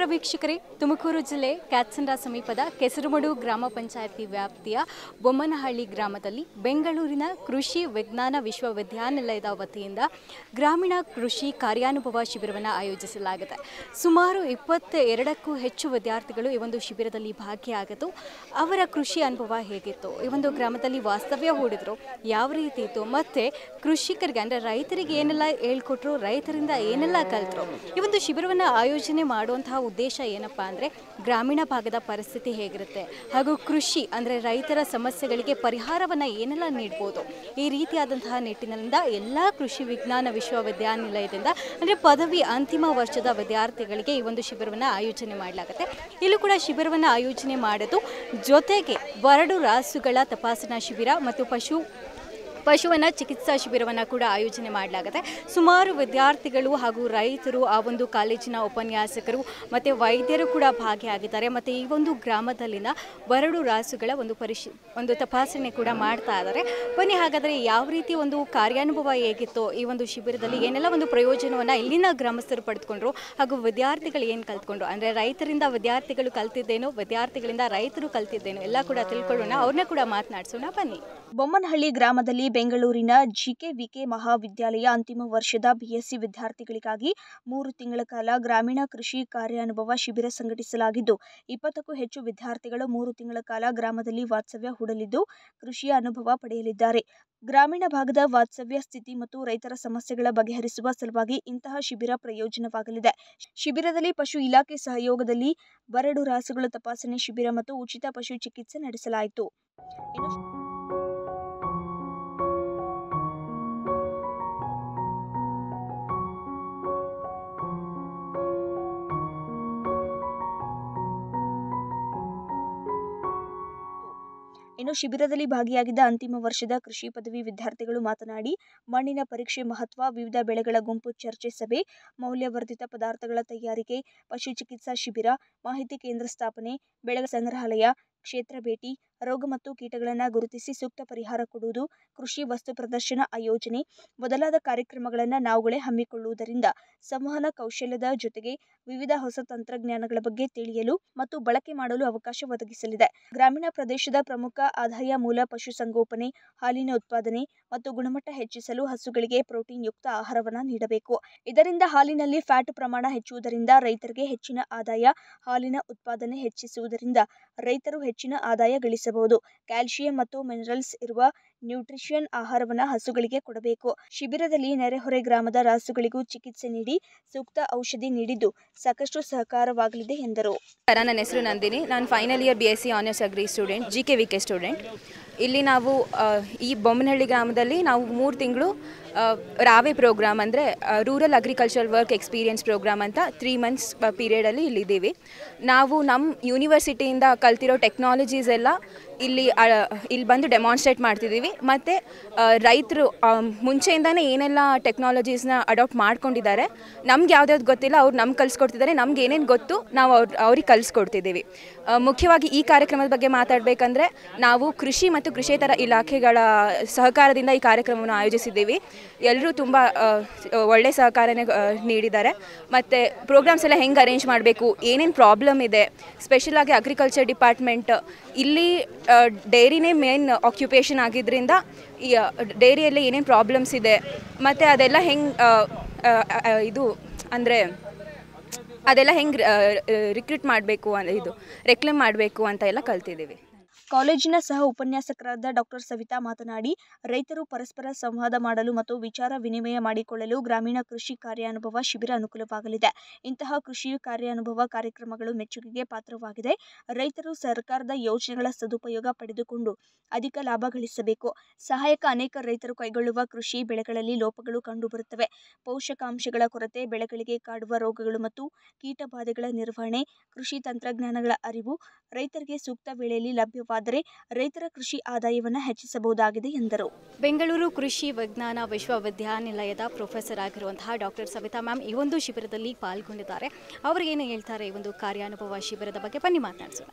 ವೀಕ್ಷಕರೇ, ತುಮಕೂರು ಜಿಲ್ಲೆ ಕ್ಯಾತ್ಸಂದ್ರ ಸಮೀಪದ ಕೆಸರುಮಡು ಗ್ರಾಮ ಪಂಚಾಯಿತಿ ವ್ಯಾಪ್ತಿಯ ಬೊಮ್ಮನಹಳ್ಳಿ ಗ್ರಾಮದಲ್ಲಿ ಬೆಂಗಳೂರಿನ ಕೃಷಿ ವಿಜ್ಞಾನ ವಿಶ್ವವಿದ್ಯಾನಿಲಯದ ವತಿಯಿಂದ ಗ್ರಾಮೀಣ ಕೃಷಿ ಕಾರ್ಯಾನುಭವ ಶಿಬಿರವನ್ನು ಆಯೋಜಿಸಲಾಗಿದೆ. ಸುಮಾರು 22ಕ್ಕೂ ಹೆಚ್ಚು ವಿದ್ಯಾರ್ಥಿಗಳು ಈ ಒಂದು ಶಿಬಿರದಲ್ಲಿ ಭಾಗಿಯಾಗಿದ್ದು ಅವರ ಕೃಷಿ ಅನುಭವ ಹೇಗಿತ್ತು, ಈ ಒಂದು ಗ್ರಾಮದಲ್ಲಿ ವಾಸ್ತವ್ಯ ಹೂಡಿದ್ರು ಯಾವ ರೀತಿ ಇತ್ತು, ಮತ್ತು ಕೃಷಿಕರಿಗೆ ಅಂದರೆ ರೈತರಿಗೆ ಏನೆಲ್ಲ ಹೇಳ್ಕೊಟ್ರು, ರೈತರಿಂದ ಏನೆಲ್ಲ ಕಲಿತರು. ಈ ಒಂದು ಶಿಬಿರವನ್ನು ಆಯೋಜನೆ ಮಾಡುವಂತಹ ಉದ್ದೇಶ ಏನಪ್ಪ ಅಂದರೆ ಗ್ರಾಮೀಣ ಭಾಗದ ಪರಿಸ್ಥಿತಿ ಹೇಗಿರುತ್ತೆ ಹಾಗೂ ಕೃಷಿ ಅಂದರೆ ರೈತರ ಸಮಸ್ಯೆಗಳಿಗೆ ಪರಿಹಾರವನ್ನು ಏನೆಲ್ಲ ನೀಡ್ಬೋದು, ಈ ರೀತಿಯಾದಂತಹ ನಿಟ್ಟಿನಿಂದ ಎಲ್ಲ ಕೃಷಿ ವಿಜ್ಞಾನ ವಿಶ್ವವಿದ್ಯಾನಿಲಯದಿಂದ ಅಂದರೆ ಪದವಿ ಅಂತಿಮ ವರ್ಷದ ವಿದ್ಯಾರ್ಥಿಗಳಿಗೆ ಈ ಒಂದು ಶಿಬಿರವನ್ನು ಆಯೋಜನೆ ಮಾಡಲಾಗುತ್ತೆ. ಇಲ್ಲೂ ಕೂಡ ಶಿಬಿರವನ್ನು ಆಯೋಜನೆ ಮಾಡೋದು ಜೊತೆಗೆ 2 ರಾಸುಗಳ ತಪಾಸಣಾ ಶಿಬಿರ ಮತ್ತು ಪಶುವನ ಚಿಕಿತ್ಸಾ ಶಿಬಿರವನ್ನು ಕೂಡ ಆಯೋಜನೆ ಮಾಡಲಾಗುತ್ತೆ. ಸುಮಾರು ವಿದ್ಯಾರ್ಥಿಗಳು ಹಾಗೂ ರೈತರು, ಆ ಒಂದು ಕಾಲೇಜಿನ ಉಪನ್ಯಾಸಕರು ಮತ್ತು ವೈದ್ಯರು ಕೂಡ ಭಾಗಿಯಾಗಿದ್ದಾರೆ. ಮತ್ತು ಈ ಒಂದು ಗ್ರಾಮದಲ್ಲಿನ 2 ರಾಸುಗಳ ಒಂದು ತಪಾಸಣೆ ಕೂಡ ಮಾಡ್ತಾ ಇದ್ದಾರೆ. ಬನ್ನಿ ಹಾಗಾದರೆ ಯಾವ ರೀತಿ ಒಂದು ಕಾರ್ಯಾನುಭವ ಹೇಗಿತ್ತು, ಈ ಒಂದು ಶಿಬಿರದಲ್ಲಿ ಏನೆಲ್ಲ ಒಂದು ಪ್ರಯೋಜನವನ್ನು ಇಲ್ಲಿನ ಗ್ರಾಮಸ್ಥರು ಪಡೆದುಕೊಂಡ್ರು ಹಾಗೂ ವಿದ್ಯಾರ್ಥಿಗಳು ಏನು ಕಲ್ತ್ಕೊಂಡ್ರು, ಅಂದರೆ ರೈತರಿಂದ ವಿದ್ಯಾರ್ಥಿಗಳು ಕಲ್ತಿದ್ದೇನೋ, ವಿದ್ಯಾರ್ಥಿಗಳಿಂದ ರೈತರು ಕಲ್ತಿದ್ದೇನೋ ಎಲ್ಲ ಕೂಡ ತಿಳ್ಕೊಳ್ಳೋಣ. ಅವ್ರನ್ನ ಕೂಡ ಮಾತನಾಡಿಸೋಣ ಬನ್ನಿ. ಬೊಮ್ಮನಹಳ್ಳಿ ಗ್ರಾಮದಲ್ಲಿ ಬೆಂಗಳೂರಿನ ಜಿಕೆವಿಕೆ ಮಹಾವಿದ್ಯಾಲಯ ಅಂತಿಮ ವರ್ಷದ ಬಿಎಸ್ಸಿ ವಿದ್ಯಾರ್ಥಿಗಳಿಗಾಗಿ 3 ತಿಂಗಳ ಕಾಲ ಗ್ರಾಮೀಣ ಕೃಷಿ ಕಾರ್ಯಾನುಭವ ಶಿಬಿರ ಸಂಘಟಿಸಲಾಗಿದ್ದು 20ಕ್ಕೂ ಹೆಚ್ಚು ವಿದ್ಯಾರ್ಥಿಗಳು 3 ತಿಂಗಳ ಕಾಲ ಗ್ರಾಮದಲ್ಲಿ ವಾಸ್ತವ್ಯ ಹೂಡಲಿದ್ದು ಕೃಷಿಯ ಅನುಭವ ಪಡೆಯಲಿದ್ದಾರೆ. ಗ್ರಾಮೀಣ ಭಾಗದ ವಾಸ್ತವ್ಯ ಸ್ಥಿತಿ ಮತ್ತು ರೈತರ ಸಮಸ್ಯೆಗಳ ಬಗೆಹರಿಸುವ ಸಲುವಾಗಿ ಇಂತಹ ಶಿಬಿರ ಪ್ರಯೋಜನವಾಗಲಿದೆ. ಶಿಬಿರದಲ್ಲಿ ಪಶು ಇಲಾಖೆ ಸಹಯೋಗದಲ್ಲಿ 2 ರಾಸುಗಳ ತಪಾಸಣೆ ಶಿಬಿರ ಮತ್ತು ಉಚಿತ ಪಶು ಚಿಕಿತ್ಸೆ ನಡೆಸಲಾಯಿತು. ಇನ್ನು ಶಿಬಿರದಲ್ಲಿ ಭಾಗಿಯಾಗಿದ್ದ ಅಂತಿಮ ವರ್ಷದ ಕೃಷಿ ಪದವಿ ವಿದ್ಯಾರ್ಥಿಗಳು ಮಾತನಾಡಿ, ಮಣ್ಣಿನ ಪರೀಕ್ಷೆ ಮಹತ್ವ, ವಿವಿಧ ಬೆಳೆಗಳ ಗುಂಪು ಚರ್ಚೆ ಸಭೆ, ಮೌಲ್ಯವರ್ಧಿತ ಪದಾರ್ಥಗಳ ತಯಾರಿಕೆ, ಪಶು ಚಿಕಿತ್ಸಾ ಶಿಬಿರ, ಮಾಹಿತಿ ಕೇಂದ್ರ ಸ್ಥಾಪನೆ, ಬೆಳೆಗಳ ಸಂಗ್ರಹಾಲಯ, ಕ್ಷೇತ್ರ ಭೇಟಿ, ರೋಗ ಮತ್ತು ಕೀಟಗಳನ್ನು ಗುರುತಿಸಿ ಸೂಕ್ತ ಪರಿಹಾರ ಕೊಡುವುದು, ಕೃಷಿ ವಸ್ತು ಪ್ರದರ್ಶನ ಆಯೋಜನೆ ಮೊದಲಾದ ಕಾರ್ಯಕ್ರಮಗಳನ್ನು ನಾವುಗಳೇ ಹಮ್ಮಿಕೊಳ್ಳುವುದರಿಂದ ಸಂವಹನ ಕೌಶಲ್ಯದ ಜೊತೆಗೆ ವಿವಿಧ ಹೊಸ ತಂತ್ರಜ್ಞಾನಗಳ ಬಗ್ಗೆ ತಿಳಿಯಲು ಮತ್ತು ಬಳಕೆ ಮಾಡಲು ಅವಕಾಶ ಒದಗಿಸಲಿದೆ. ಗ್ರಾಮೀಣ ಪ್ರದೇಶದ ಪ್ರಮುಖ ಆದಾಯ ಮೂಲ ಪಶುಸಂಗೋಪನೆ, ಹಾಲಿನ ಉತ್ಪಾದನೆ ಮತ್ತು ಗುಣಮಟ್ಟ ಹೆಚ್ಚಿಸಲು ಹಸುಗಳಿಗೆ ಪ್ರೋಟೀನ್ ಯುಕ್ತ ಆಹಾರವನ್ನು ನೀಡಬೇಕು. ಇದರಿಂದ ಹಾಲಿನಲ್ಲಿ ಫ್ಯಾಟ್ ಪ್ರಮಾಣ ಹೆಚ್ಚುವುದರಿಂದ ರೈತರಿಗೆ ಹೆಚ್ಚಿನ ಆದಾಯ, ಹಾಲಿನ ಉತ್ಪಾದನೆ ಹೆಚ್ಚಿಸುವುದರಿಂದ ರೈತರು ಹೆಚ್ಚಿನ ಆದಾಯ ಗಳಿಸಬಹುದು. ಕ್ಯಾಲ್ಸಿಯಂ ಮತ್ತು ಮಿನರಲ್ಸ್ ಇರುವ ನ್ಯೂಟ್ರಿಷನ್ ಆಹಾರವನ್ನು ಹಸುಗಳಿಗೆ ಕೊಡಬೇಕು. ಶಿಬಿರದಲ್ಲಿ ನೆರೆಹೊರೆ ಗ್ರಾಮದ ರಾಸುಗಳಿಗೂ ಚಿಕಿತ್ಸೆ ನೀಡಿ ಸೂಕ್ತ ಔಷಧಿ ನೀಡಿದ್ದು ಸಾಕಷ್ಟು ಸಹಕಾರವಾಗಲಿದೆ ಎಂದರು. ನನ್ನ ಹೆಸರು ನಂದಿನಿ. ನಾನು final year BSc honours agri student, GKVK student. ಇಲ್ಲಿ ನಾವು ಈ ಬೊಮ್ಮನಹಳ್ಳಿ ಗ್ರಾಮದಲ್ಲಿ ನಾವು 3 ತಿಂಗಳು ರಾವೆ ಪ್ರೋಗ್ರಾಮ್ ಅಂದರೆ rural agriculture work experience programme ಅಂತ 3 ಮಂತ್ಸ್ ಪೀರಿಯಡಲ್ಲಿ ಇಲ್ಲಿದ್ದೀವಿ. ನಾವು ನಮ್ಮ ಯೂನಿವರ್ಸಿಟಿಯಿಂದ ಕಲ್ತಿರೋ ಟೆಕ್ನಾಲಜೀಸ್ ಎಲ್ಲ ಇಲ್ಲಿ ಬಂದು ಡೆಮಾನ್ಸ್ಟ್ರೇಟ್ ಮಾಡ್ತಿದ್ದೀವಿ. ಮತ್ತು ರೈತರು ಮುಂಚೆಯಿಂದನೇ ಏನೆಲ್ಲ ಟೆಕ್ನಾಲಜೀಸ್ನ ಅಡಾಪ್ಟ್ ಮಾಡ್ಕೊಂಡಿದ್ದಾರೆ, ನಮ್ಗೆ ಯಾವ್ದಾವ್ದು ಗೊತ್ತಿಲ್ಲ ಅವ್ರು ನಮ್ಗೆ ಕಲಿಸ್ಕೊಡ್ತಿದ್ದಾರೆ, ನಮ್ಗೆ ಏನೇನು ಗೊತ್ತು ನಾವು ಅವ್ರಿಗೆ ಕಲಿಸ್ಕೊಡ್ತಿದ್ದೀವಿ. ಮುಖ್ಯವಾಗಿ ಈ ಕಾರ್ಯಕ್ರಮದ ಬಗ್ಗೆ ಮಾತಾಡಬೇಕಂದ್ರೆ ನಾವು ಕೃಷಿ ಮತ್ತು ಕೃಷಿಯೇತರ ಇಲಾಖೆಗಳ ಸಹಕಾರದಿಂದ ಈ ಕಾರ್ಯಕ್ರಮವನ್ನು ಆಯೋಜಿಸಿದ್ದೀವಿ. ಎಲ್ಲರೂ ತುಂಬ ಒಳ್ಳೆಯ ಸಹಕಾರನೇ ನೀಡಿದ್ದಾರೆ. ಮತ್ತು ಪ್ರೋಗ್ರಾಮ್ಸ್ ಎಲ್ಲ ಹೆಂಗೆ ಅರೇಂಜ್ ಮಾಡಬೇಕು, ಏನೇನು ಪ್ರಾಬ್ಲಮ್ ಇದೆ, ಸ್ಪೆಷಲಾಗಿ ಅಗ್ರಿಕಲ್ಚರ್ ಡಿಪಾರ್ಟ್ಮೆಂಟ್ ಇಲ್ಲಿ ಡೈರಿನೇ ಮೇನ್ ಆಕ್ಯುಪೇಷನ್ ಆಗಿದ್ದರಿಂದ ಈ ಡೈರಿಯಲ್ಲಿ ಏನೇನು ಪ್ರಾಬ್ಲಮ್ಸ್ ಇದೆ ಮತ್ತು ಅದೆಲ್ಲ ಹೆಂಗೆ ಅದೆಲ್ಲ ಹೆಂಗೆ ರಿಕ್ರೂಟ್ ಮಾಡಬೇಕು ರೆಕ್ಲೇಮ್ ಮಾಡಬೇಕು ಅಂತ ಎಲ್ಲ ಕಲ್ತಿದ್ದೀವಿ. ಕಾಲೇಜಿನ ಸಹ ಉಪನ್ಯಾಸಕರಾದ ಡಾಕ್ಟರ್ ಸವಿತಾ ಮಾತನಾಡಿ, ರೈತರು ಪರಸ್ಪರ ಸಂವಾದ ಮಾಡಲು ಮತ್ತು ವಿಚಾರ ವಿನಿಮಯ ಮಾಡಿಕೊಳ್ಳಲು ಗ್ರಾಮೀಣ ಕೃಷಿ ಕಾರ್ಯಾನುಭವ ಶಿಬಿರ ಅನುಕೂಲವಾಗಲಿದೆ. ಇಂತಹ ಕೃಷಿ ಕಾರ್ಯಾನುಭವ ಕಾರ್ಯಕ್ರಮಗಳು ಮೆಚ್ಚುಗೆಗೆ ಪಾತ್ರವಾಗಿದೆ. ರೈತರು ಸರ್ಕಾರದ ಯೋಜನೆಗಳ ಸದುಪಯೋಗ ಪಡೆದುಕೊಂಡು ಅಧಿಕ ಲಾಭ ಗಳಿಸಬೇಕು. ಸಹಾಯಕ ಅನೇಕ ರೈತರು ಕೈಗೊಳ್ಳುವ ಕೃಷಿ ಬೆಳೆಗಳಲ್ಲಿ ಲೋಪಗಳು ಕಂಡುಬರುತ್ತವೆ. ಪೋಷಕಾಂಶಗಳ ಕೊರತೆ, ಬೆಳೆಗಳಿಗೆ ಕಾಡುವ ರೋಗಗಳು ಮತ್ತು ಕೀಟಬಾಧೆಗಳ ನಿರ್ವಹಣೆ, ಕೃಷಿ ತಂತ್ರಜ್ಞಾನಗಳ ಅರಿವು ರೈತರಿಗೆ ಸೂಕ್ತ ವೇಳೆಯಲ್ಲಿ ಲಭ್ಯವಾದರೆ ರೈತರ ಕೃಷಿ ಆದಾಯವನ್ನು ಹೆಚ್ಚಿಸಬಹುದಾಗಿದೆ ಎಂದರು. ಬೆಂಗಳೂರು ಕೃಷಿ ವಿಜ್ಞಾನ ವಿಶ್ವವಿದ್ಯಾನಿಲಯದ ಪ್ರೊಫೆಸರ್ ಆಗಿರುವಂತಹ ಡಾಕ್ಟರ್ ಸವಿತಾ ಮ್ಯಾಮ್ ಈ ಒಂದು ಶಿಬಿರದಲ್ಲಿ ಪಾಲ್ಗೊಂಡಿದ್ದಾರೆ. ಅವರಿಗೇನು ಹೇಳ್ತಾರೆ ಈ ಒಂದು ಕಾರ್ಯಾನುಭವ ಶಿಬಿರದ ಬಗ್ಗೆ, ಬನ್ನಿ ಮಾತನಾಡಿಸೋಣ.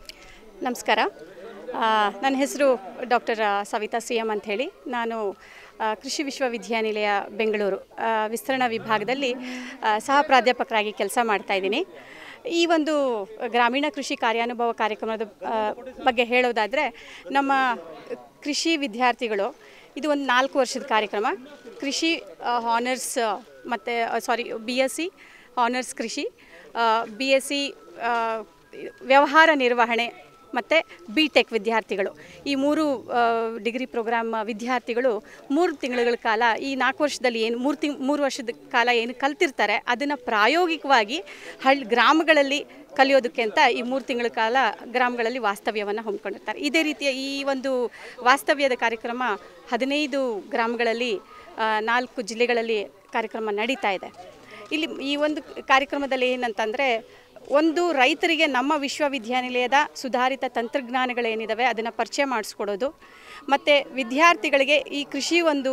ನಮಸ್ಕಾರ, ನನ್ನ ಹೆಸರು ಡಾಕ್ಟರ್ ಸವಿತಾ CM ಅಂತ ಹೇಳಿ. ನಾನು ಕೃಷಿ ವಿಶ್ವವಿದ್ಯಾನಿಲಯ ಬೆಂಗಳೂರು ವಿಸ್ತರಣಾ ವಿಭಾಗದಲ್ಲಿ ಸಹ ಪ್ರಾಧ್ಯಾಪಕರಾಗಿ ಕೆಲಸ ಮಾಡ್ತಾಯಿದ್ದೀನಿ. ಈ ಒಂದು ಗ್ರಾಮೀಣ ಕೃಷಿ ಕಾರ್ಯಾನುಭವ ಕಾರ್ಯಕ್ರಮದ ಬಗ್ಗೆ ಹೇಳೋದಾದರೆ, ನಮ್ಮ ಕೃಷಿ ವಿದ್ಯಾರ್ಥಿಗಳು ಇದು ಒಂದು 4 ವರ್ಷದ ಕಾರ್ಯಕ್ರಮ. ಕೃಷಿ ಹಾನರ್ಸ್ ಮತ್ತು BSc ಹಾನರ್ಸ್ ಕೃಷಿ, BSc ವ್ಯವಹಾರ ನಿರ್ವಹಣೆ ಮತ್ತು BTech ವಿದ್ಯಾರ್ಥಿಗಳು, ಈ 3 ಡಿಗ್ರಿ ಪ್ರೋಗ್ರಾಮ್ ವಿದ್ಯಾರ್ಥಿಗಳು 3 ತಿಂಗಳ ಕಾಲ ಈ 4 ವರ್ಷದಲ್ಲಿ ಏನು 3 ವರ್ಷದ ಕಾಲ ಏನು ಕಲ್ತಿರ್ತಾರೆ ಅದನ್ನು ಪ್ರಾಯೋಗಿಕವಾಗಿ ಗ್ರಾಮಗಳಲ್ಲಿ ಕಲಿಯೋದಕ್ಕೆ ಅಂತ ಈ 3 ತಿಂಗಳ ಕಾಲ ಗ್ರಾಮಗಳಲ್ಲಿ ವಾಸ್ತವ್ಯವನ್ನು ಹಮ್ಮಿಕೊಂಡಿರ್ತಾರೆ. ಇದೇ ರೀತಿಯ ಈ ಒಂದು ವಾಸ್ತವ್ಯದ ಕಾರ್ಯಕ್ರಮ 15 ಗ್ರಾಮಗಳಲ್ಲಿ 4 ಜಿಲ್ಲೆಗಳಲ್ಲಿ ಕಾರ್ಯಕ್ರಮ ನಡೀತಾ ಇದೆ. ಇಲ್ಲಿ ಈ ಒಂದು ಕಾರ್ಯಕ್ರಮದಲ್ಲಿ ಏನಂತಂದರೆ, ಒಂದು ರೈತರಿಗೆ ನಮ್ಮ ವಿಶ್ವವಿದ್ಯಾನಿಲಯದ ಸುಧಾರಿತ ತಂತ್ರಜ್ಞಾನಗಳೇನಿದ್ದಾವೆ ಅದನ್ನು ಪರಿಚಯ ಮಾಡಿಸ್ಕೊಡೋದು, ಮತ್ತು ವಿದ್ಯಾರ್ಥಿಗಳಿಗೆ ಈ ಕೃಷಿ ಒಂದು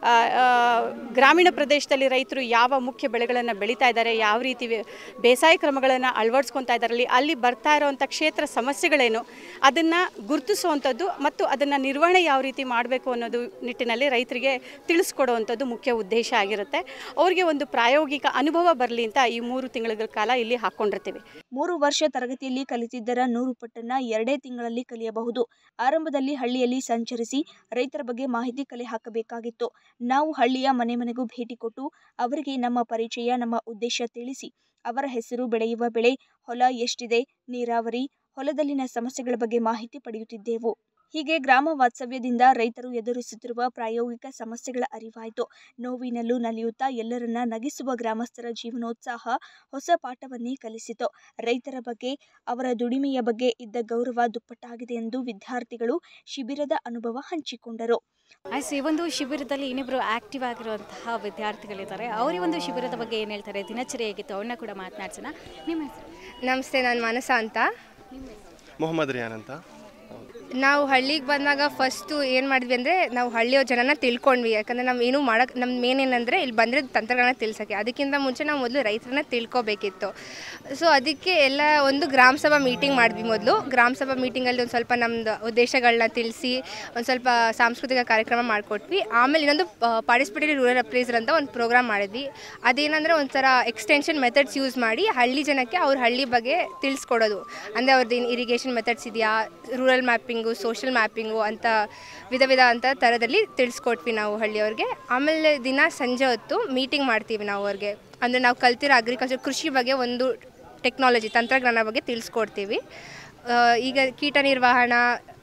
ಗ್ರಾಮೀಣ ಪ್ರದೇಶದಲ್ಲಿ ರೈತರು ಯಾವ ಮುಖ್ಯ ಬೆಳೆಗಳನ್ನು ಬೆಳೀತಾ ಇದ್ದಾರೆ, ಯಾವ ರೀತಿ ಬೇಸಾಯ ಕ್ರಮಗಳನ್ನು ಅಳವಡಿಸ್ಕೊತಾ ಇದ್ದಾರಲ್ಲಿ, ಅಲ್ಲಿ ಬರ್ತಾ ಇರೋವಂಥ ಕ್ಷೇತ್ರ ಸಮಸ್ಯೆಗಳೇನು ಅದನ್ನು ಗುರುತಿಸುವಂಥದ್ದು ಮತ್ತು ಅದನ್ನು ನಿರ್ವಹಣೆ ಯಾವ ರೀತಿ ಮಾಡಬೇಕು ಅನ್ನೋದು ನಿಟ್ಟಿನಲ್ಲಿ ರೈತರಿಗೆ ತಿಳಿಸ್ಕೊಡುವಂಥದ್ದು ಮುಖ್ಯ ಉದ್ದೇಶ ಆಗಿರುತ್ತೆ. ಅವರಿಗೆ ಒಂದು ಪ್ರಾಯೋಗಿಕ ಅನುಭವ ಬರಲಿ ಅಂತ ಈ 3 ತಿಂಗಳ ಕಾಲ ಇಲ್ಲಿ ಹಾಕ್ಕೊಂಡಿರ್ತೀವಿ. 3 ವರ್ಷ ತರಗತಿಯಲ್ಲಿ ಕಲಿತಿದ್ದರ 100 ಪಟ್ಟನ್ನ 2 ತಿಂಗಳಲ್ಲಿ ಕಲಿಯಬಹುದು. ಆರಂಭದಲ್ಲಿ ಹಳ್ಳಿಯಲ್ಲಿ ಸಂಚರಿಸಿ ರೈತರ ಬಗ್ಗೆ ಮಾಹಿತಿ ಕಲೆ ಹಾಕಬೇಕಾಗಿತ್ತು. ನಾವು ಹಳ್ಳಿಯ ಮನೆ ಮನೆಗೂ ಭೇಟಿ ಕೊಟ್ಟು ಅವರಿಗೆ ನಮ್ಮ ಪರಿಚಯ, ನಮ್ಮ ಉದ್ದೇಶ ತಿಳಿಸಿ ಅವರ ಹೆಸರು, ಬೆಳೆಯುವ ಬೆಳೆ, ಹೊಲ ಎಷ್ಟಿದೆ, ನೀರಾವರಿ, ಹೊಲದಲ್ಲಿನ ಸಮಸ್ಯೆಗಳ ಬಗ್ಗೆ ಮಾಹಿತಿ ಪಡೆಯುತ್ತಿದ್ದೆವು. ಹೀಗೆ ಗ್ರಾಮ ವಾಸ್ತವ್ಯದಿಂದ ರೈತರು ಎದುರಿಸುತ್ತಿರುವ ಪ್ರಾಯೋಗಿಕ ಸಮಸ್ಯೆಗಳ ಅರಿವಾಯಿತು. ನೋವಿನಲ್ಲೂ ನಲಿಯುತ್ತಾ ಎಲ್ಲರನ್ನ ನಗಿಸುವ ಗ್ರಾಮಸ್ಥರ ಜೀವನೋತ್ಸಾಹ ಹೊಸ ಪಾಠವನ್ನೇ ಕಲಿಸಿತು. ರೈತರ ಬಗ್ಗೆ, ಅವರ ದುಡಿಮೆಯ ಬಗ್ಗೆ ಇದ್ದ ಗೌರವ ದುಪ್ಪಟ್ಟಾಗಿದೆ ಎಂದು ವಿದ್ಯಾರ್ಥಿಗಳು ಶಿಬಿರದ ಅನುಭವ ಹಂಚಿಕೊಂಡರು. ಈ ಒಂದು ಶಿಬಿರದಲ್ಲಿ ಇನ್ನಿಬ್ಬರು ಆಕ್ಟಿವ್ ಆಗಿರುವಂತಹ ವಿದ್ಯಾರ್ಥಿಗಳಿದ್ದಾರೆ. ಅವರ ಒಂದು ಶಿಬಿರದ ಬಗ್ಗೆ ಏನು ಹೇಳ್ತಾರೆ, ದಿನಚರಿ ಹೇಗಿತ್ತು, ಅವ್ರನ್ನ ಕೂಡ ಮಾತನಾಡ್ಸೋಣ. ನಿಮ್ಮ ಹೆಸರು? ನಮಸ್ತೆ, ನಾನು ಮಾನಸ ಅಂತ. ಮೊಹಮ್ಮದ್ ರಿಯಾನ್ ಅಂತ. ನಾವು ಹಳ್ಳಿಗೆ ಬಂದಾಗ ಫಸ್ಟು ಏನು ಮಾಡಿದ್ವಿ ಅಂದರೆ, ನಾವು ಹಳ್ಳಿಯ ಜನನ ತಿಳ್ಕೊಂಡ್ವಿ. ಯಾಕಂದರೆ ನಾವು ಏನೂ ಮಾಡೋಕ್ಕೆ ನಮ್ಮ ಮೇನ್ ಏನಂದರೆ ಇಲ್ಲಿ ಬಂದರೆ ತಂತ್ರಗಳನ್ನ ತಿಳ್ಸೋಕ್ಕೆ. ಅದಕ್ಕಿಂತ ಮುಂಚೆ ನಾವು ಮೊದಲು ರೈತರನ್ನ ತಿಳ್ಕೊಬೇಕಿತ್ತು. ಸೊ ಅದಕ್ಕೆ ಎಲ್ಲ ಒಂದು ಗ್ರಾಮ ಸಭಾ ಮೀಟಿಂಗ್ ಮಾಡಿದ್ವಿ. ಮೊದಲು ಗ್ರಾಮ ಸಭಾ ಮೀಟಿಂಗಲ್ಲಿ ಒಂದು ಸ್ವಲ್ಪ ನಮ್ಮದು ಉದ್ದೇಶಗಳನ್ನ ತಿಳಿಸಿ ಒಂದು ಸ್ವಲ್ಪ ಸಾಂಸ್ಕೃತಿಕ ಕಾರ್ಯಕ್ರಮ ಮಾಡಿಕೊಟ್ವಿ. ಆಮೇಲೆ ಇನ್ನೊಂದು ಪಾರ್ಟಿಸಿಪೇಟರಿ ರೂರಲ್ ಅಪ್ರೈಸರ್ ಅಂತ ಒಂದು ಪ್ರೋಗ್ರಾಮ್ ಮಾಡಿದ್ವಿ. ಅದೇನಂದರೆ ಒಂಥರ ಎಕ್ಸ್ಟೆನ್ಷನ್ ಮೆಥಡ್ಸ್ ಯೂಸ್ ಮಾಡಿ ಹಳ್ಳಿ ಜನಕ್ಕೆ ಅವ್ರ ಹಳ್ಳಿ ಬಗ್ಗೆ ತಿಳಿಸ್ಕೊಡೋದು. ಅಂದರೆ ಅವ್ರದ್ದು ಇರಿಗೇಷನ್ ಮೆಥಡ್ಸ್ ಇದೆಯಾ, ರೂರಲ್ ಮ್ಯಾಪಿಂಗು, ಸೋಷಲ್ ಮ್ಯಾಪಿಂಗು ಅಂತ ವಿಧ ಅಂತ ಥರದಲ್ಲಿ ತಿಳಿಸ್ಕೊಟ್ವಿ ನಾವು ಹಳ್ಳಿಯವ್ರಿಗೆ. ಆಮೇಲೆ ದಿನ ಸಂಜೆ ಹೊತ್ತು ಮೀಟಿಂಗ್ ಮಾಡ್ತೀವಿ ನಾವು ಅವ್ರಿಗೆ. ಅಂದರೆ ನಾವು ಕಲ್ತಿರೋ ಅಗ್ರಿಕಲ್ಚರ್ ಕೃಷಿ ಬಗ್ಗೆ ಒಂದು ಟೆಕ್ನಾಲಜಿ ತಂತ್ರಜ್ಞಾನ ಬಗ್ಗೆ ತಿಳಿಸ್ಕೊಡ್ತೀವಿ. ಈಗ ಕೀಟ ನಿರ್ವಹಣಾ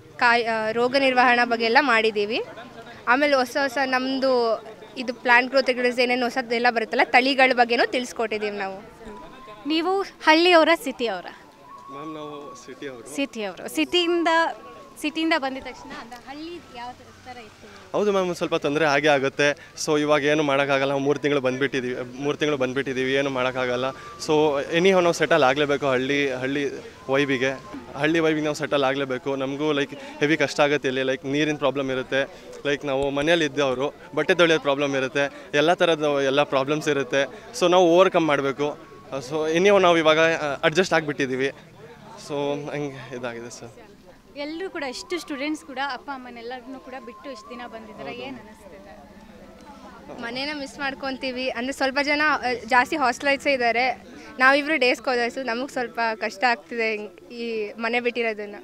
ರೋಗ ನಿರ್ವಹಣಾ ಬಗ್ಗೆ ಎಲ್ಲ ಮಾಡಿದ್ದೀವಿ. ಆಮೇಲೆ ಹೊಸ ನಮ್ಮದು ಇದು ಪ್ಲಾಂಟ್ ಗ್ರೋತ್ ಏನೇನು ಹೊಸದೆಲ್ಲ ಬರುತ್ತಲ್ಲ ತಳಿಗಳ ಬಗ್ಗೆನೂ ತಿಳಿಸ್ಕೊಟ್ಟಿದ್ದೀವಿ ನಾವು. ನೀವು ಹಳ್ಳಿಯವರ ಸಿಟಿಯವರ? ಮ್ಯಾಮ್, ನಾವು ಸಿಟಿಯವರು. ಸಿಟಿಯಿಂದ ಬಂದಿದ ತಕ್ಷಣ ಅಂದರೆ ಹಳ್ಳಿ ಯಾವ ಥರ ಇತ್ತು? ಹೌದು ಮ್ಯಾಮ್, ಸ್ವಲ್ಪ ತೊಂದರೆ ಆಗೇ ಆಗುತ್ತೆ. ಸೊ ಇವಾಗ ಏನು ಮಾಡೋಕ್ಕಾಗಲ್ಲ. 3 ತಿಂಗಳು ಬಂದುಬಿಟ್ಟಿದ್ದೀವಿ, ಏನು ಮಾಡೋಕ್ಕಾಗಲ್ಲ. ಸೊ ಎನಿಹೋ ನಾವು ಸೆಟಲ್ ಆಗಲೇಬೇಕು. ಹಳ್ಳಿ ವೈಬಿಗೆ ನಾವು ಸೆಟಲ್ ಆಗಲೇಬೇಕು. ನಮಗೂ ಹೆವಿ ಕಷ್ಟ ಆಗುತ್ತೆ. ಇಲ್ಲಿ ನೀರಿನ ಪ್ರಾಬ್ಲಮ್ ಇರುತ್ತೆ. ನಾವು ಮನೇಲಿ ಇದ್ದವರು ಬಟ್ಟೆ ತೊಳೆಯೋದು ಪ್ರಾಬ್ಲಮ್ ಇರುತ್ತೆ. ಎಲ್ಲ ಥರದ ಪ್ರಾಬ್ಲಮ್ಸ್ ಇರುತ್ತೆ. ಸೊ ನಾವು ಓವರ್ಕಮ್ ಮಾಡಬೇಕು. ಸೊ ಎನಿಹೋ ನಾವು ಇವಾಗ ಅಡ್ಜಸ್ಟ್ ಆಗಿಬಿಟ್ಟಿದ್ದೀವಿ. ಸೊ ಹಂಗೆ ಇದಾಗಿದೆ ಸರ್. ಎಲ್ಲರೂ ಕೂಡ ಇಷ್ಟು ಸ್ಟೂಡೆಂಟ್ಸ್ ಕೂಡ ಅಪ್ಪ ಅಮ್ಮನೆಲ್ಲರನ್ನೂ ಕೂಡ ಬಿಟ್ಟು ಇಷ್ಟು ದಿನ ಬಂದಿದ್ದಾರೆ, ಏನು ಅನ್ನಿಸ್ತಿದೆ? ಮನೇನ ಮಿಸ್ ಮಾಡ್ಕೊತೀವಿ. ಅಂದರೆ ಸ್ವಲ್ಪ ಜನ ಜಾಸ್ತಿ ಹಾಸ್ಟೆಲೈಸೇ ಇದ್ದಾರೆ. ನಾವಿಬ್ಬರು ಡೇ ಸ್ಕಾಲರ್ಸು. ನಮಗೆ ಸ್ವಲ್ಪ ಕಷ್ಟ ಆಗ್ತಿದೆ ಈ ಮನೆ ಬಿಟ್ಟಿರೋದನ್ನು.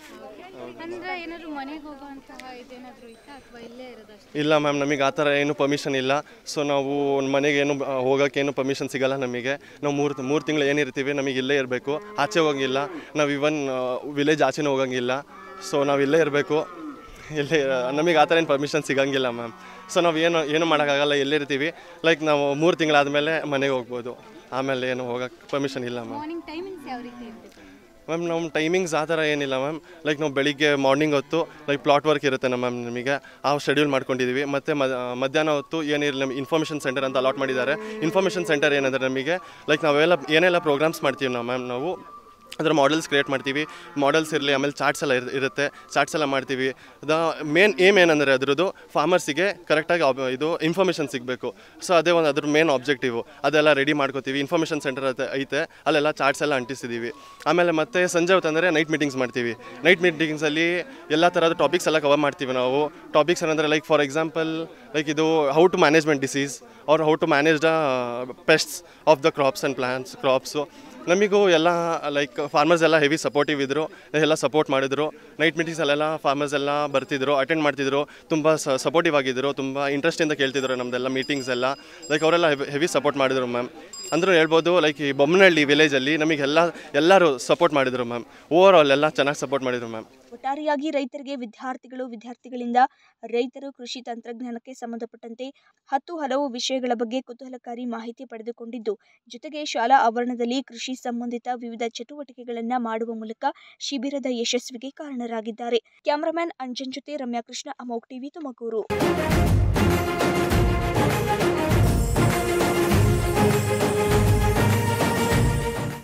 ಅಂದರೆ ಏನಾದರೂ ಮನೆಗೆ ಹೋಗುವಂತಹ ಇದೇನಾದರೂ ಇತ್ತಾ ಅಥವಾ ಇಲ್ಲೇ ಇರೋದಷ್ಟು? ಇಲ್ಲ ಮ್ಯಾಮ್, ನಮಗೆ ಆ ಥರ ಏನು ಪರ್ಮಿಷನ್ ಇಲ್ಲ. ಸೊ ನಾವು ಮನೆಗೆ ಹೋಗೋಕ್ಕೇನು ಪರ್ಮಿಷನ್ ಸಿಗೋಲ್ಲ ನಮಗೆ. ನಾವು 3 ತಿಂಗಳು ಏನಿರ್ತೀವಿ ನಮಗೆ ಇಲ್ಲೇ ಇರಬೇಕು. ಆಚೆ ಹೋಗಂಗಿಲ್ಲ. ನಾವು ಇವನ್ ವಿಲೇಜ್ ಆಚೆನೂ ಹೋಗಂಗಿಲ್ಲ. ಸೊ ನಾವು ಇಲ್ಲೇ ಇರಬೇಕು. ಇಲ್ಲೇ ನಮಗೆ ಆ ಥರ ಏನು ಪರ್ಮಿಷನ್ ಸಿಗೋಂಗಿಲ್ಲ ಮ್ಯಾಮ್. ಸೊ ನಾವು ಏನು ಮಾಡೋಕ್ಕಾಗಲ್ಲ. ಎಲ್ಲೇ ಇರ್ತೀವಿ. ನಾವು 3 ತಿಂಗಳಾದಮೇಲೆ ಮನೆಗೆ ಹೋಗ್ಬೋದು. ಆಮೇಲೆ ಏನು ಹೋಗೋಕ್ಕೆ ಪರ್ಮಿಷನ್ ಇಲ್ಲ ಮ್ಯಾಮ್. ಮಾರ್ನಿಂಗ್ ಟೈಮಿಂಗ್ಸ್ ಯಾವ ರೀತಿ ಇರ್ತಿತ್ತು? ಮ್ಯಾಮ್, ನಮ್ಮ ಟೈಮಿಂಗ್ಸ್ ಆ ಥರ ಏನಿಲ್ಲ ಮ್ಯಾಮ್. ನಾವು ಬೆಳಿಗ್ಗೆ ಮಾರ್ನಿಂಗ್ ಹೊತ್ತು ಪ್ಲಾಟ್ ವರ್ಕ್ ಇರುತ್ತೆ ಮ್ಯಾಮ್. ನಮಗೆ ಆ ಶೆಡ್ಯೂಲ್ ಮಾಡ್ಕೊಂಡಿದ್ದೀವಿ. ಮತ್ತು ಮಧ್ಯಾಹ್ನ ಹೊತ್ತು ಏನಿರಲಿ ನಮಗೆ ಇನ್ಫಾರ್ಮೇಷನ್ ಸೆಂಟರ್ ಅಂತ ಅಲಾಟ್ ಮಾಡಿದ್ದಾರೆ. ಇನ್ಫಾರ್ಮೇಷನ್ ಸೆಂಟರ್ ಏನಂದರೆ ನಮಗೆ ಏನೆಲ್ಲ ಪ್ರೋಗ್ರಾಮ್ಸ್ ಮಾಡ್ತೀವಿ ನಾವು ಮ್ಯಾಮ್. ನಾವು ಅದರ ಮಾಡೆಲ್ಸ್ ಕ್ರಿಯೇಟ್ ಮಾಡ್ತೀವಿ. ಮಾಡೆಲ್ಸ್ ಇರಲಿ, ಆಮೇಲೆ ಚಾರ್ಟ್ಸ್ ಎಲ್ಲ ಇರುತ್ತೆ, ಚಾರ್ಟ್ಸ್ ಎಲ್ಲ ಮಾಡ್ತೀವಿ. ಮೇನ್ ಏಮ್ ಏನಂದರೆ ಅದರದ್ದು ಫಾರ್ಮರ್ಸಿಗೆ ಕರೆಕ್ಟಾಗಿ ಇದು ಇನ್ಫಾರ್ಮೇಷನ್ ಸಿಗಬೇಕು. ಸೊ ಅದೇ ಒಂದು ಅದ್ರ ಮೇನ್ ಆಬ್ಜೆಕ್ಟಿವು. ಅದೆಲ್ಲ ರೆಡಿ ಮಾಡ್ಕೋತೀವಿ. ಇನ್ಫಾರ್ಮೇಷನ್ ಸೆಂಟರ್ ಐತೆ, ಅಲ್ಲೆಲ್ಲ ಚಾರ್ಟ್ಸ್ ಎಲ್ಲ ಅಂಟಿಸಿದ್ದೀವಿ. ಆಮೇಲೆ ಮತ್ತೆ ಸಂಜೆ ಹೊತ್ತಂದರೆ ನೈಟ್ ಮೀಟಿಂಗ್ಸ್ ಮಾಡ್ತೀವಿ. ನೈಟ್ ಮೀಟಿಂಗ್ಸಲ್ಲಿ ಎಲ್ಲ ಥರದ ಟಾಪಿಕ್ಸ್ ಎಲ್ಲ ಕವರ್ ಮಾಡ್ತೀವಿ ನಾವು. ಟಾಪಿಕ್ಸ್ ಏನಂದರೆ ಲೈಕ್ ಫಾರ್ ಎಕ್ಸಾಂಪಲ್ ಲೈಕ್ ಇದು how to management disease or how to manage the pests of the crops and plants crops. ನಮಗೂ ಎಲ್ಲ ಲೈಕ್ ಫಾರ್ಮರ್ಸ್ ಎಲ್ಲ ಹೆವಿ ಸಪೋರ್ಟಿವ್ ಇದ್ದರು, ಎಲ್ಲ ಸಪೋರ್ಟ್ ಮಾಡಿದ್ರು. ನೈಟ್ ಮೀಟಿಂಗ್ಸಲ್ಲೆಲ್ಲ ಫಾರ್ಮರ್ಸ್ ಎಲ್ಲ ಬರ್ತಿದ್ರು, ಅಟೆಂಡ್ ಮಾಡ್ತಿದ್ರು, ತುಂಬ ಸಪೋರ್ಟಿವ್ ಆಗಿದ್ದರು, ತುಂಬ ಇಂಟ್ರೆಸ್ಟಿಂದ ಕೇಳ್ತಿದ್ರು ನಮ್ಮದೆಲ್ಲ ಮೀಟಿಂಗ್ಸ್ ಎಲ್ಲ. ಲೈಕ್ ಅವರೆಲ್ಲ ಹೆವಿ ಸಪೋರ್ಟ್ ಮಾಡಿದರು ಮ್ಯಾಮ್. ಅಂದರೂ ಹೇಳ್ಬೋದು ಲೈಕ್ ಈ ಬೊಮ್ಮನಹಳ್ಳಿ ವಿಲೇಜಲ್ಲಿ ನಮಗೆಲ್ಲ ಎಲ್ಲರೂ ಸಪೋರ್ಟ್ ಮಾಡಿದರು ಮ್ಯಾಮ್. ಓವರ್ ಆಲ್ ಎಲ್ಲ ಚೆನ್ನಾಗಿ ಸಪೋರ್ಟ್ ಮಾಡಿದರು ಮ್ಯಾಮ್. ಒಟ್ಟಾರೆಯಾಗಿ ರೈತರಿಗೆ ವಿದ್ಯಾರ್ಥಿಗಳಿಂದ ರೈತರು ಕೃಷಿ ತಂತ್ರಜ್ಞಾನಕ್ಕೆ ಸಂಬಂಧಪಟ್ಟಂತೆ ಹಲವು ವಿಷಯಗಳ ಬಗ್ಗೆ ಕುತೂಹಲಕಾರಿ ಮಾಹಿತಿ ಪಡೆದುಕೊಂಡಿದ್ದು, ಜೊತೆಗೆ ಶಾಲಾ ಆವರಣದಲ್ಲಿ ಕೃಷಿ ಸಂಬಂಧಿತ ವಿವಿಧ ಚಟುವಟಿಕೆಗಳನ್ನು ಮಾಡುವ ಮೂಲಕ ಶಿಬಿರದ ಯಶಸ್ವಿಗೆ ಕಾರಣರಾಗಿದ್ದಾರೆ. ಕ್ಯಾಮರಾಮನ್ ಅಂಜನ್ ಜೊತೆ ರಮ್ಯಾ ಕೃಷ್ಣ, ಅಮೋಘ್ ಟಿವಿ, ತುಮಕೂರು.